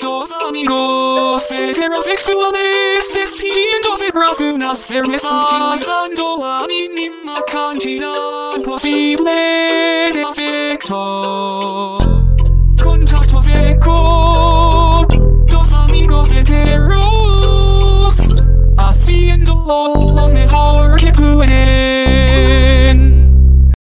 Dos amigos heterosexuales despidiéndose tras una cerveza, utilizando la mínima cantidad posible de afecto. Contacto seco. Dos amigos heteros